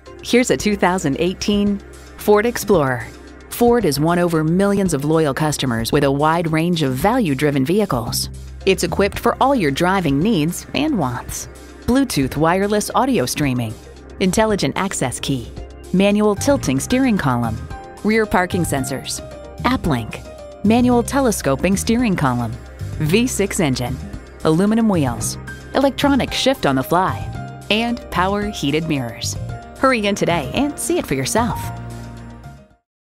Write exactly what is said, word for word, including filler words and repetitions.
Here's a two thousand eighteen Ford Explorer. Ford has won over millions of loyal customers with a wide range of value-driven vehicles. It's equipped for all your driving needs and wants. Bluetooth wireless audio streaming, intelligent access key, manual tilting steering column, rear parking sensors, app link, manual telescoping steering column, V six engine, aluminum wheels, electronic shift on the fly, and power heated mirrors. Hurry in today and see it for yourself.